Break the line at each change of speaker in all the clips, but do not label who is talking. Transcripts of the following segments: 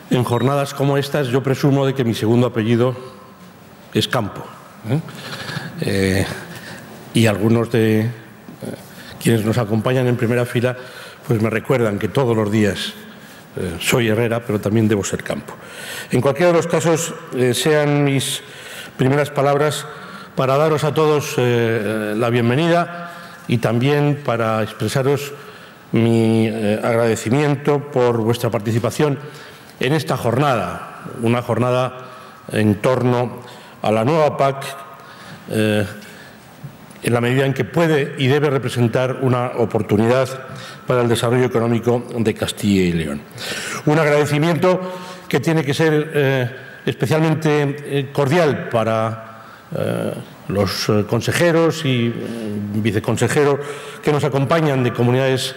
En jornadas como estas yo presumo de que mi segundo apellido es Campo. Y algunos de quienes nos acompañan en primera fila pues me recuerdan que todos los días soy Herrera, pero también debo ser Campo. En cualquiera de los casos, sean mis primeras palabras para daros a todos la bienvenida y también para expresaros mi agradecimiento por vuestra participación en esta jornada, una jornada en torno a la nueva PAC, en la medida en que puede y debe representar una oportunidad para el desarrollo económico de Castilla y León. Un agradecimiento que tiene que ser especialmente cordial para los consejeros y viceconsejeros que nos acompañan de comunidades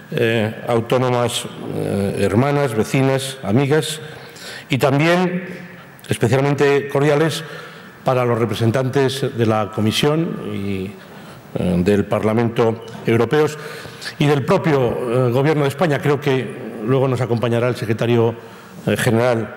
autónomas hermanas, vecinas, amigas, y también especialmente cordiales para los representantes de la Comisión y del Parlamento Europeos y del propio Gobierno de España. Creo que luego nos acompañará el secretario general,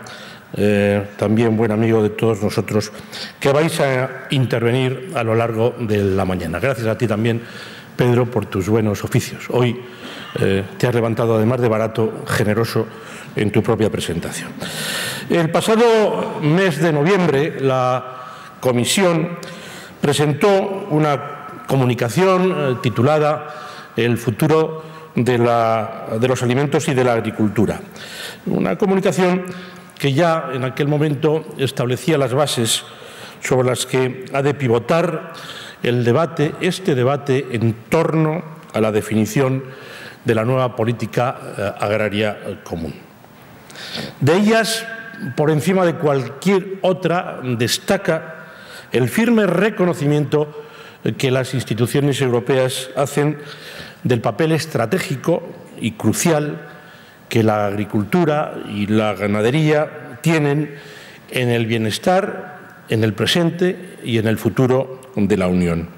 también buen amigo de todos nosotros, que vais a intervenir a lo largo de la mañana. Gracias a ti también, Pedro, por tus buenos oficios. Hoy te has levantado, además de barato, generoso en tu propia presentación. El pasado mes de noviembre, la Comisión presentó una comunicación titulada El futuro de los alimentos y de la agricultura. Una comunicación que ya en aquel momento establecía las bases sobre las que ha de pivotar el debate, en torno a la definición de la nueva política agraria común. De ellas, por encima de cualquier otra, destaca el firme reconocimiento que las instituciones europeas hacen del papel estratégico y crucial que la agricultura y la ganadería tienen en el bienestar, en el presente y en el futuro de la Unión.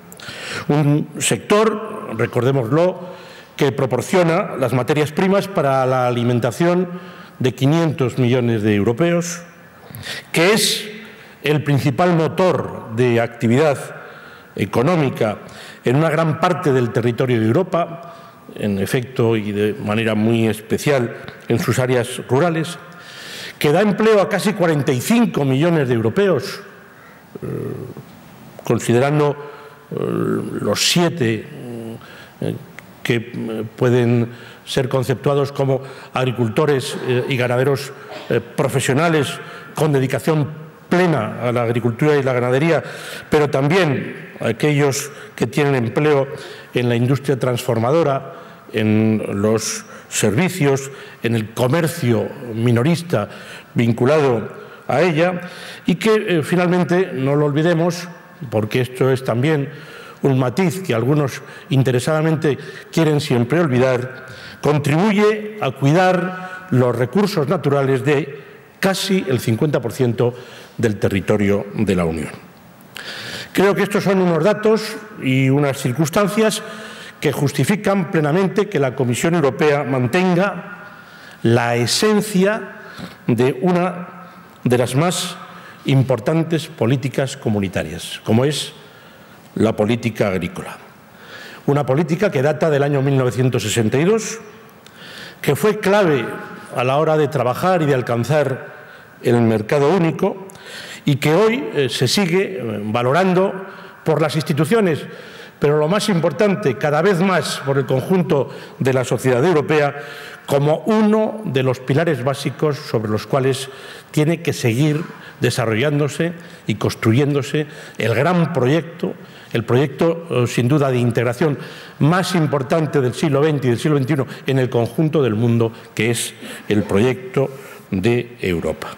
Un sector, recordémoslo, que proporciona las materias primas para la alimentación de 500 millones de europeos, que es el principal motor de actividad económica en una gran parte del territorio de Europa, en efecto y de manera muy especial en sus áreas rurales, que da empleo a casi 45 millones de europeos, considerando los 7 que pueden ser conceptuados como agricultores y ganaderos profesionales con dedicación plena a la agricultura y la ganadería, pero también aquellos que tienen empleo en la industria transformadora, en los servicios, en el comercio minorista vinculado a ella, y que finalmente, no lo olvidemos, porque esto es también un matiz que algunos interesadamente quieren siempre olvidar, contribuye a cuidar los recursos naturales de casi el 50% del territorio de la Unión. Creo que estos son unos datos y unas circunstancias que justifican plenamente que la Comisión Europea mantenga la esencia de una de las más importantes políticas comunitarias, como es la política agrícola. Una política que data del año 1962, que fue clave a la hora de trabajar y de alcanzar el mercado único y que hoy se sigue valorando por las instituciones, pero lo más importante, cada vez más por el conjunto de la sociedad europea, como uno de los pilares básicos sobre los cuales tiene que seguir desarrollándose y construyéndose el gran proyecto, el proyecto sin duda de integración más importante del siglo XX y del siglo XXI en el conjunto del mundo, que es el proyecto de Europa.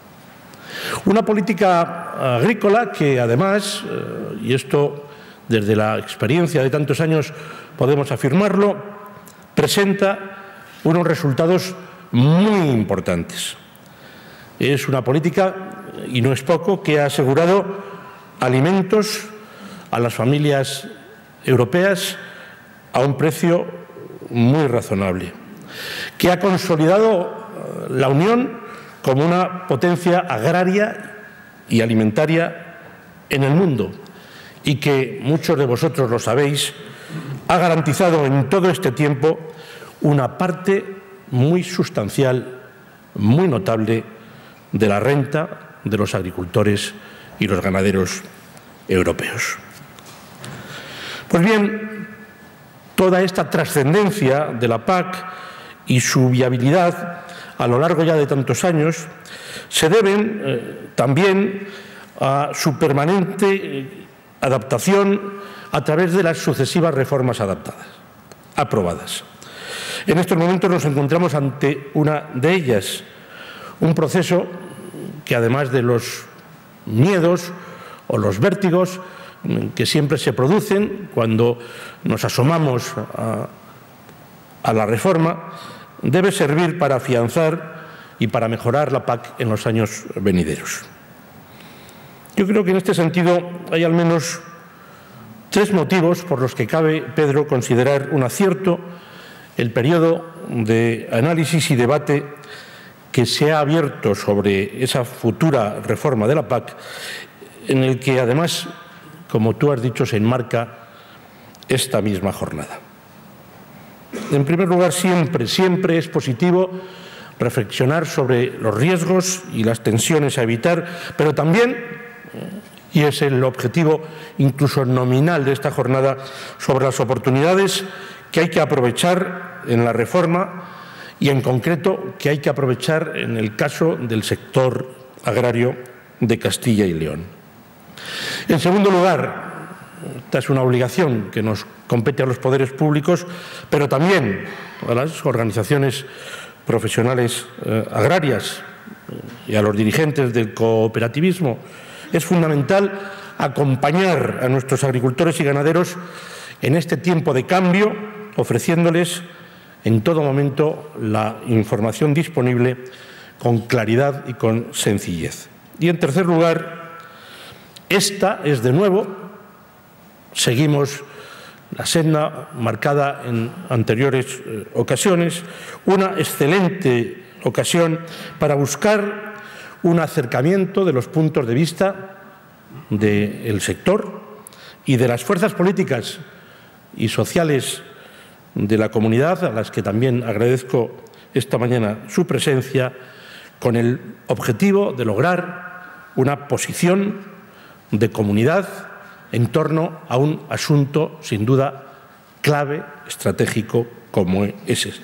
Una política agrícola que además, y esto desde la experiencia de tantos años podemos afirmarlo, presenta unos resultados muy importantes. Es una política, y no es poco, que ha asegurado alimentos a las familias europeas a un precio muy razonable, que ha consolidado la Unión como una potencia agraria y alimentaria en el mundo y que, muchos de vosotros lo sabéis, ha garantizado en todo este tiempo una parte muy sustancial, muy notable de la renta de los agricultores y los ganaderos europeos. Pues bien, toda esta trascendencia de la PAC y su viabilidad a lo largo ya de tantos años se deben también a su permanente adaptación a través de las sucesivas reformas aprobadas. En estos momentos nos encontramos ante una de ellas, un proceso que, además de los miedos o los vértigos que siempre se producen cuando nos asomamos a la reforma, debe servir para afianzar y para mejorar la PAC en los años venideros. Yo creo que en este sentido hay al menos tres motivos por los que cabe, Pedro, considerar un acierto el periodo de análisis y debate que se ha abierto sobre esa futura reforma de la PAC, en el que además, como tú has dicho, se enmarca esta misma jornada. En primer lugar, siempre es positivo reflexionar sobre los riesgos y las tensiones a evitar, pero también, y es el objetivo incluso nominal de esta jornada, sobre las oportunidades que hay que aprovechar en la reforma y, en concreto, que hay que aprovechar en el caso del sector agrario de Castilla y León. En segundo lugar, esta es una obligación que nos compete a los poderes públicos, pero también a las organizaciones profesionales agrarias y a los dirigentes del cooperativismo. Es fundamental acompañar a nuestros agricultores y ganaderos en este tiempo de cambio, ofreciéndoles en todo momento la información disponible con claridad y con sencillez. Y, en tercer lugar, esta es de nuevo, seguimos la senda marcada en anteriores ocasiones, una excelente ocasión para buscar un acercamiento de los puntos de vista del sector y de las fuerzas políticas y sociales de la comunidad, a las que también agradezco esta mañana su presencia, con el objetivo de lograr una posición de comunidad en torno a un asunto sin duda clave, estratégico, como es este.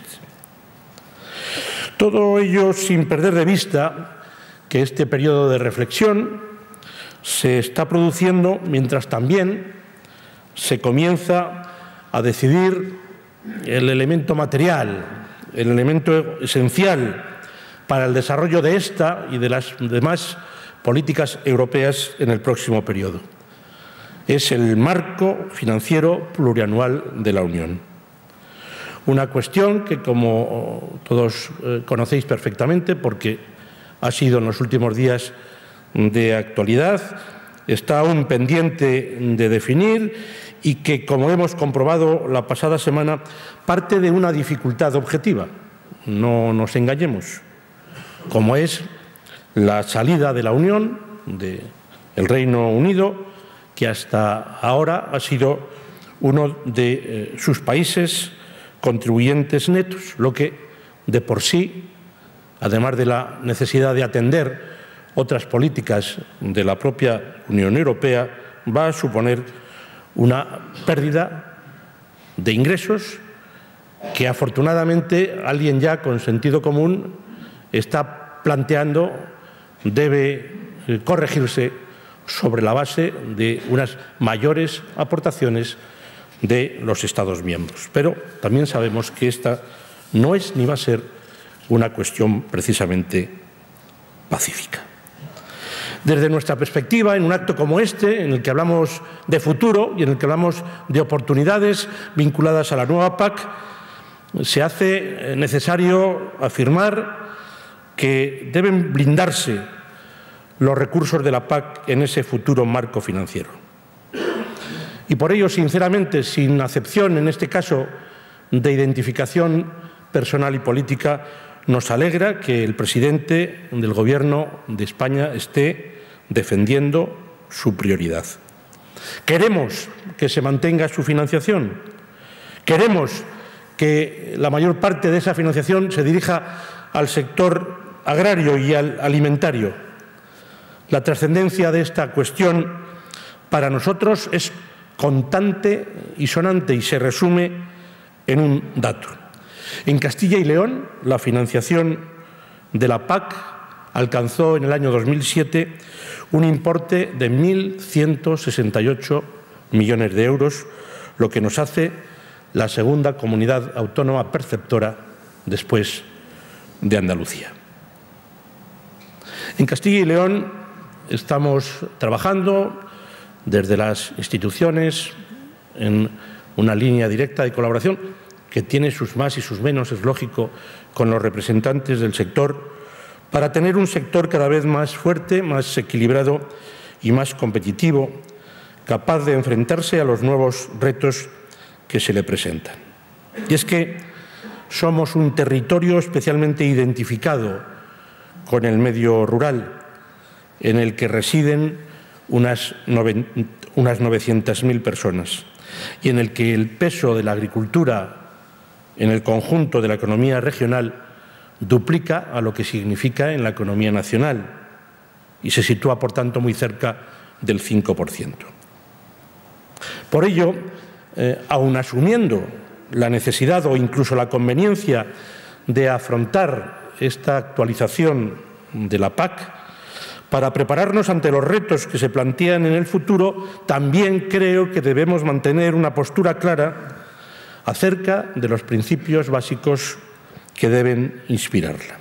Todo ello sin perder de vista que este periodo de reflexión se está produciendo mientras también se comienza a decidir el elemento material, el elemento esencial para el desarrollo de esta y de las demás políticas europeas en el próximo periodo. Es el marco financiero plurianual de la Unión. Una cuestión que, como todos conocéis perfectamente, porque ha sido en los últimos días de actualidad, está aún pendiente de definir y que, como hemos comprobado la pasada semana, parte de una dificultad objetiva. No nos engañemos, como es la salida de la Unión, del Reino Unido, que hasta ahora ha sido uno de sus países contribuyentes netos, lo que de por sí, además de la necesidad de atender otras políticas de la propia Unión Europea, va a suponer una pérdida de ingresos que, afortunadamente, alguien ya con sentido común está planteando debe corregirse sobre la base de unas mayores aportaciones de los Estados miembros. Pero también sabemos que esta no es ni va a ser una cuestión precisamente pacífica. Desde nuestra perspectiva, en un acto como este, en el que hablamos de futuro y en el que hablamos de oportunidades vinculadas a la nueva PAC, se hace necesario afirmar que deben blindarse los recursos de la PAC en ese futuro marco financiero. Y por ello, sinceramente, sin acepción, en este caso, de identificación personal y política, nos alegra que el presidente del Gobierno de España esté defendiendo su prioridad. Queremos que se mantenga su financiación. Queremos que la mayor parte de esa financiación se dirija al sector agrario y al alimentario. La trascendencia de esta cuestión para nosotros es constante y sonante y se resume en un dato. En Castilla y León, la financiación de la PAC alcanzó en el año 2007 un importe de 1.168 millones de euros, lo que nos hace la segunda comunidad autónoma perceptora después de Andalucía. En Castilla y León estamos trabajando desde las instituciones en una línea directa de colaboración que tiene sus más y sus menos, es lógico, con los representantes del sector, para tener un sector cada vez más fuerte, más equilibrado y más competitivo, capaz de enfrentarse a los nuevos retos que se le presentan. Y es que somos un territorio especialmente identificado con el medio rural, en el que residen unas 900.000 personas y en el que el peso de la agricultura en el conjunto de la economía regional duplica a lo que significa en la economía nacional y se sitúa, por tanto, muy cerca del 5%. Por ello, aun asumiendo la necesidad o incluso la conveniencia de afrontar esta actualización de la PAC, para prepararnos ante los retos que se plantean en el futuro, también creo que debemos mantener una postura clara acerca de los principios básicos que deben inspirarla.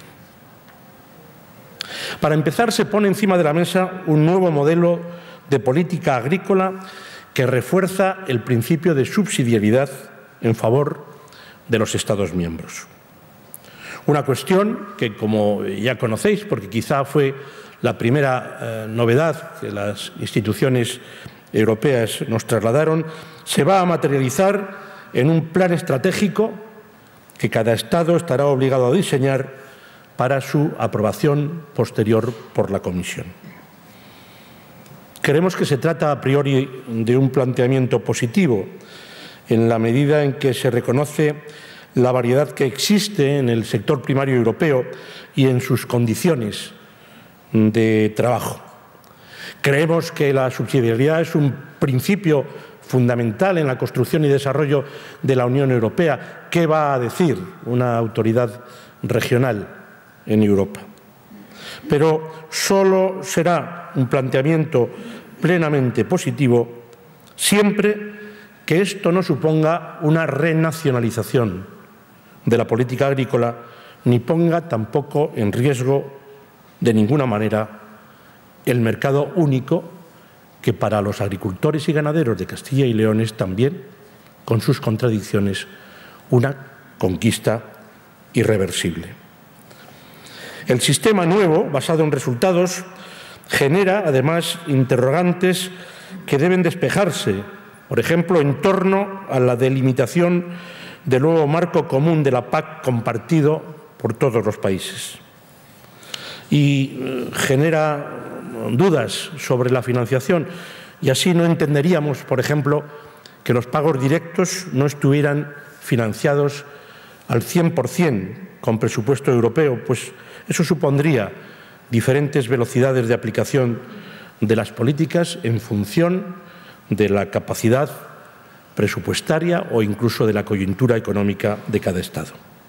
Para empezar, se pone encima de la mesa un nuevo modelo de política agrícola que refuerza el principio de subsidiariedad en favor de los Estados miembros. Una cuestión que, como ya conocéis, porque quizá fue la primera novedad que las instituciones europeas nos trasladaron, se va a materializar en un plan estratégico que cada Estado estará obligado a diseñar para su aprobación posterior por la Comisión. Creemos que se trata a priori de un planteamiento positivo en la medida en que se reconoce la variedad que existe en el sector primario europeo y en sus condiciones de trabajo. Creemos que la subsidiariedad es un principio fundamental en la construcción y desarrollo de la Unión Europea. ¿Qué va a decir una autoridad regional en Europa? Pero solo será un planteamiento plenamente positivo siempre que esto no suponga una renacionalización de la política agrícola ni ponga tampoco en riesgo de ninguna manera el mercado único que para los agricultores y ganaderos de Castilla y León es también, con sus contradicciones, una conquista irreversible. El sistema nuevo, basado en resultados, genera, además, interrogantes que deben despejarse, por ejemplo, en torno a la delimitación del nuevo marco común de la PAC compartido por todos los países. Y genera dudas sobre la financiación y así no entenderíamos, por ejemplo, que los pagos directos no estuvieran financiados al 100% con presupuesto europeo, pues eso supondría diferentes velocidades de aplicación de las políticas en función de la capacidad presupuestaria o incluso de la coyuntura económica de cada Estado.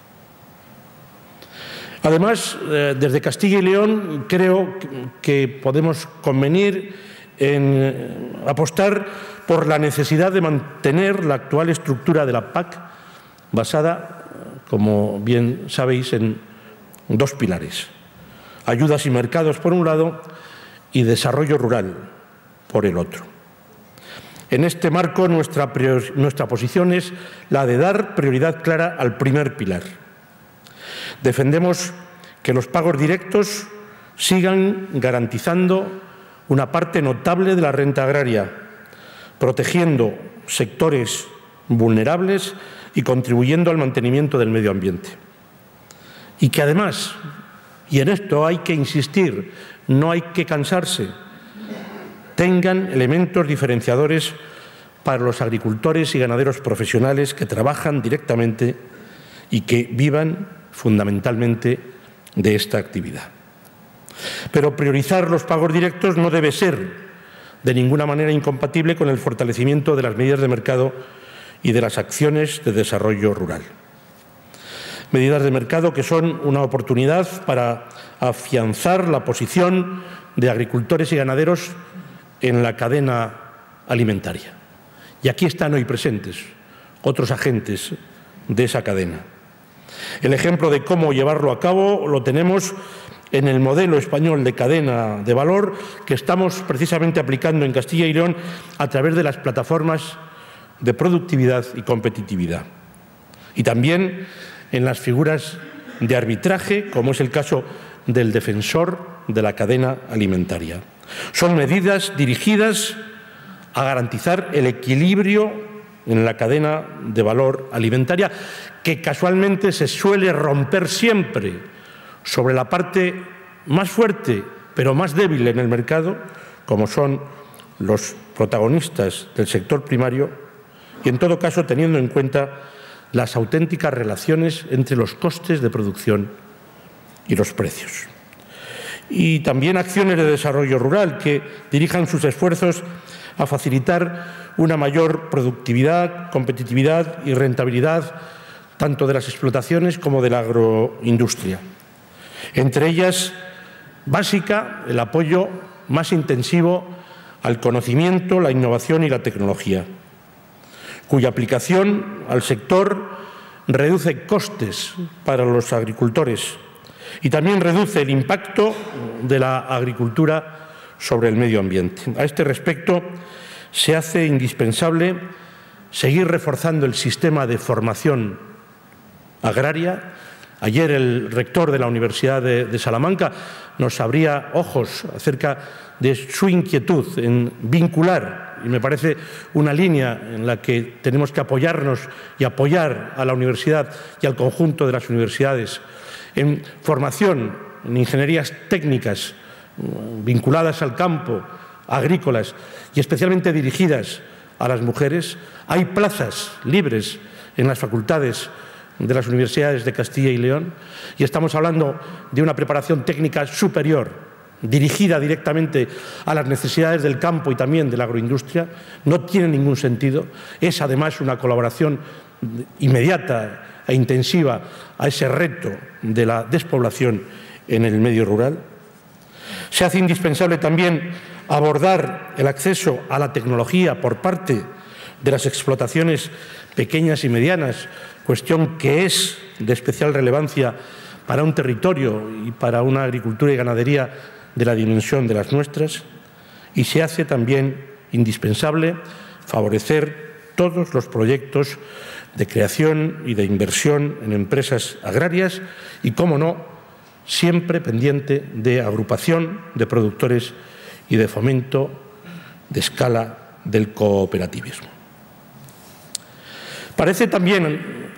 Además, desde Castilla y León creo que podemos convenir en apostar por la necesidad de mantener la actual estructura de la PAC basada, como bien sabéis, en dos pilares: ayudas y mercados por un lado y desarrollo rural por el otro. En este marco, nuestra posición es la de dar prioridad clara al primer pilar. Defendemos que los pagos directos sigan garantizando una parte notable de la renta agraria, protegiendo sectores vulnerables y contribuyendo al mantenimiento del medio ambiente. y que además, y en esto hay que insistir, no hay que cansarse, tengan elementos diferenciadores para los agricultores y ganaderos profesionales que trabajan directamente y que vivan fundamentalmente de esta actividad. Pero priorizar los pagos directos no debe ser de ninguna manera incompatible con el fortalecimiento de las medidas de mercado y de las acciones de desarrollo rural. Medidas de mercado que son una oportunidad para afianzar la posición de agricultores y ganaderos en la cadena alimentaria. Y aquí están hoy presentes otros agentes de esa cadena. El ejemplo de cómo llevarlo a cabo lo tenemos en el modelo español de cadena de valor que estamos precisamente aplicando en Castilla y León a través de las plataformas de productividad y competitividad. Y también en las figuras de arbitraje, como es el caso del defensor de la cadena alimentaria. Son medidas dirigidas a garantizar el equilibrio en la cadena de valor alimentaria, que casualmente se suele romper siempre sobre la parte más fuerte, pero más débil en el mercado, como son los protagonistas del sector primario, y en todo caso teniendo en cuenta las auténticas relaciones entre los costes de producción y los precios. Y también acciones de desarrollo rural que dirijan sus esfuerzos a facilitar una mayor productividad, competitividad y rentabilidad tanto de las explotaciones como de la agroindustria. Entre ellas, básica, el apoyo más intensivo al conocimiento, la innovación y la tecnología, cuya aplicación al sector reduce costes para los agricultores y también reduce el impacto de la agricultura sobre el medio ambiente. A este respecto, se hace indispensable seguir reforzando el sistema de formación agraria. Ayer el rector de la Universidad de Salamanca nos abría ojos acerca de su inquietud en vincular, y me parece una línea en la que tenemos que apoyarnos y apoyar a la universidad y al conjunto de las universidades, en formación, en ingenierías técnicas vinculadas al campo, agrícolas y especialmente dirigidas a las mujeres. Hay plazas libres en las facultades de las universidades de Castilla y León y estamos hablando de una preparación técnica superior dirigida directamente a las necesidades del campo y también de la agroindustria. No tiene ningún sentido. Es además una colaboración inmediata e intensiva a ese reto de la despoblación en el medio rural. Se hace indispensable también abordar el acceso a la tecnología por parte de las explotaciones pequeñas y medianas, cuestión que es de especial relevancia para un territorio y para una agricultura y ganadería de la dimensión de las nuestras, y se hace también indispensable favorecer todos los proyectos de creación y de inversión en empresas agrarias y, cómo no, siempre pendiente de agrupación de productores y de fomento de escala del cooperativismo. Parece también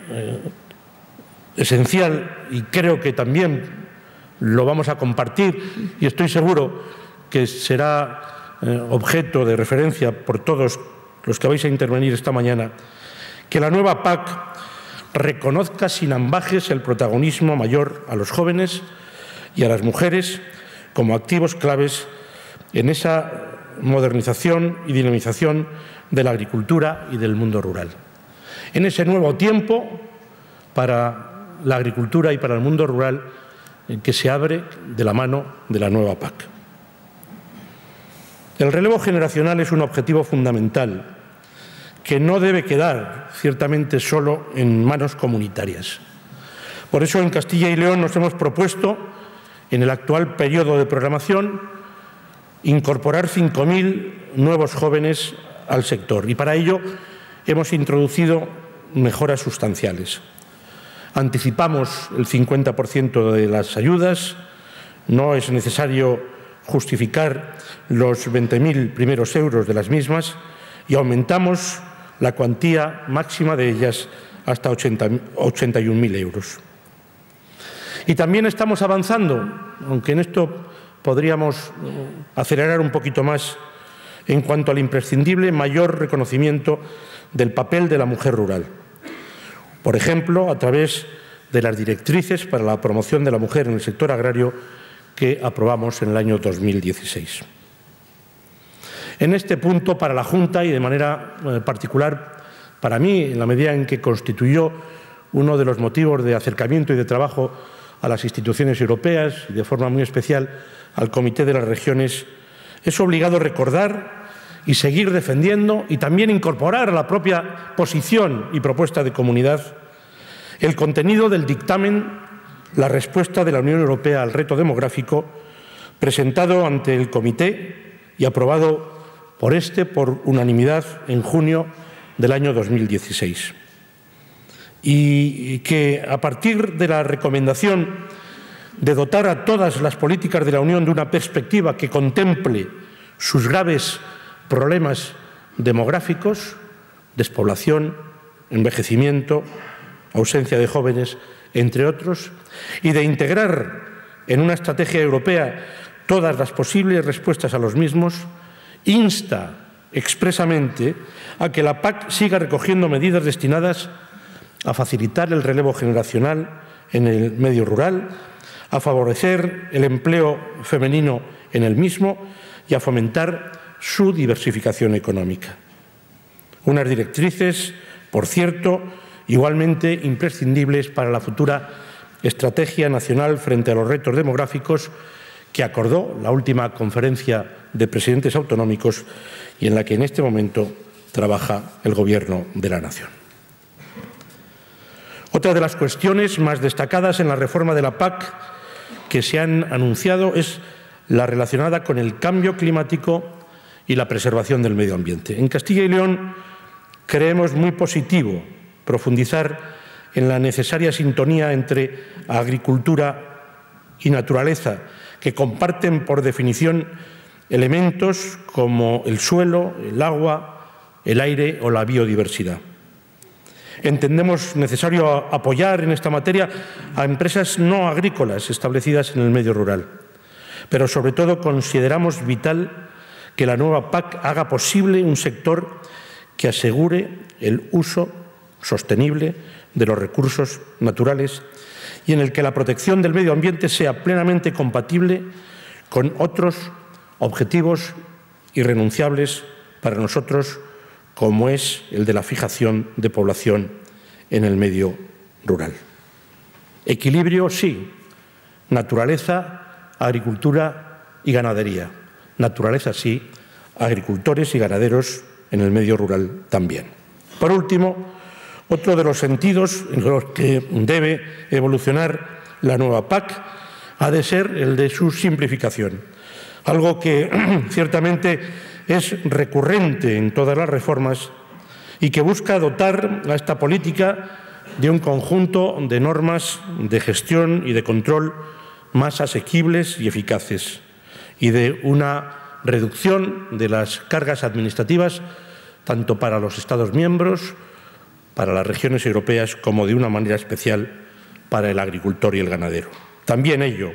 esencial, y creo que también lo vamos a compartir, y estoy seguro que será objeto de referencia por todos los que vais a intervenir esta mañana, que la nueva PAC reconozca sin ambages el protagonismo mayor a los jóvenes y a las mujeres como activos claves en esa modernización y dinamización de la agricultura y del mundo rural. En ese nuevo tiempo para la agricultura y para el mundo rural que se abre de la mano de la nueva PAC. El relevo generacional es un objetivo fundamental que no debe quedar ciertamente solo en manos comunitarias. Por eso en Castilla y León nos hemos propuesto, en el actual periodo de programación, incorporar 5.000 nuevos jóvenes al sector, y para ello hemos introducido mejoras sustanciales. Anticipamos el 50% de las ayudas, no es necesario justificar los 20.000 primeros euros de las mismas y aumentamos la cuantía máxima de ellas hasta 81.000 euros. Y también estamos avanzando, aunque en esto podríamos acelerar un poquito más, en cuanto al imprescindible mayor reconocimiento del papel de la mujer rural. Por ejemplo, a través de las directrices para la promoción de la mujer en el sector agrario que aprobamos en el año 2016. En este punto, para la Junta y de manera particular para mí, en la medida en que constituyó uno de los motivos de acercamiento y de trabajo a las instituciones europeas y de forma muy especial al Comité de las Regiones, es obligado recordar y seguir defendiendo y también incorporar a la propia posición y propuesta de comunidad el contenido del dictamen, la respuesta de la Unión Europea al reto demográfico, presentado ante el Comité y aprobado por unanimidad en junio del año 2016. Y que, a partir de la recomendación de dotar a todas las políticas de la Unión de una perspectiva que contemple sus graves problemas demográficos, despoblación, envejecimiento, ausencia de jóvenes, entre otros, y de integrar en una estrategia europea todas las posibles respuestas a los mismos, insta expresamente a que la PAC siga recogiendo medidas destinadas a facilitar el relevo generacional en el medio rural, a favorecer el empleo femenino en el mismo y a fomentar su diversificación económica. Unas directrices, por cierto, igualmente imprescindibles para la futura Estrategia Nacional frente a los retos demográficos que acordó la última Conferencia de Presidentes Autonómicos y en la que en este momento trabaja el Gobierno de la Nación. Otra de las cuestiones más destacadas en la reforma de la PAC que se han anunciado es la relacionada con el cambio climático y la preservación del medio ambiente. En Castilla y León creemos muy positivo profundizar en la necesaria sintonía entre agricultura y naturaleza, que comparten por definición elementos como el suelo, el agua, el aire o la biodiversidad. Entendemos necesario apoyar en esta materia a empresas no agrícolas establecidas en el medio rural, pero sobre todo consideramos vital que la nueva PAC haga posible un sector que asegure el uso sostenible de los recursos naturales y en el que la protección del medio ambiente sea plenamente compatible con otros objetivos irrenunciables para nosotros, como es el de la fijación de población en el medio rural. Equilibrio, sí. Naturaleza, agricultura y ganadería. Naturaleza, sí. Agricultores y ganaderos en el medio rural también. Por último, otro de los sentidos en los que debe evolucionar la nueva PAC ha de ser el de su simplificación, algo que ciertamente es recurrente en todas las reformas y que busca dotar a esta política de un conjunto de normas de gestión y de control más asequibles y eficaces y de una reducción de las cargas administrativas tanto para los Estados miembros, para las regiones europeas, como de una manera especial para el agricultor y el ganadero. También ello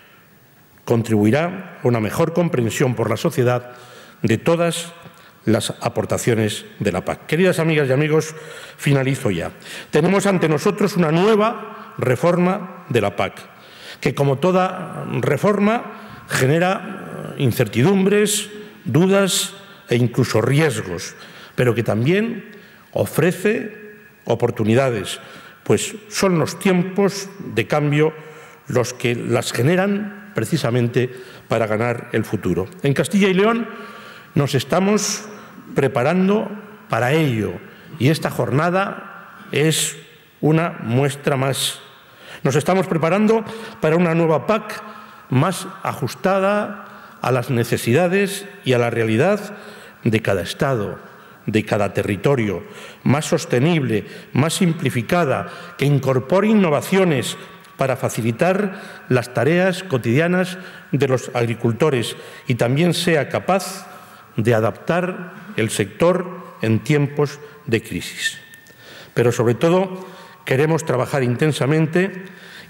contribuirá a una mejor comprensión por la sociedad de todas las aportaciones de la PAC. Queridas amigas y amigos, finalizo ya. Tenemos ante nosotros una nueva reforma de la PAC, que como toda reforma genera incertidumbres, dudas e incluso riesgos, pero que también ofrece oportunidades, pues son los tiempos de cambio los que las generan precisamente para ganar el futuro. En Castilla y León nos estamos preparando para ello y esta jornada es una muestra más. Nos estamos preparando para una nueva PAC más ajustada a las necesidades y a la realidad de cada Estado, de cada territorio, más sostenible, más simplificada, que incorpore innovaciones para facilitar las tareas cotidianas de los agricultores y también sea capaz de adaptar el sector en tiempos de crisis. Pero sobre todo queremos trabajar intensamente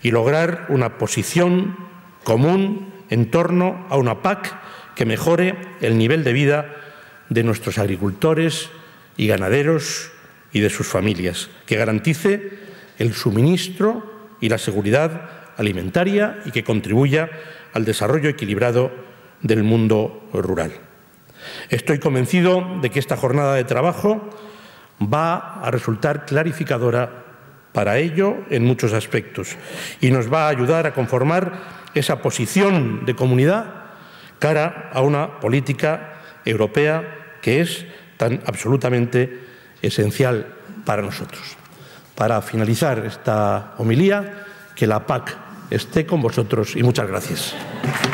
y lograr una posición común en torno a una PAC que mejore el nivel de vida de nuestros agricultores y ganaderos y de sus familias, que garantice el suministro y la seguridad alimentaria y que contribuya al desarrollo equilibrado del mundo rural. Estoy convencido de que esta jornada de trabajo va a resultar clarificadora para ello en muchos aspectos y nos va a ayudar a conformar esa posición de comunidad cara a una política europea que es tan absolutamente esencial para nosotros. Para finalizar esta homilía, que la PAC esté con vosotros y muchas gracias.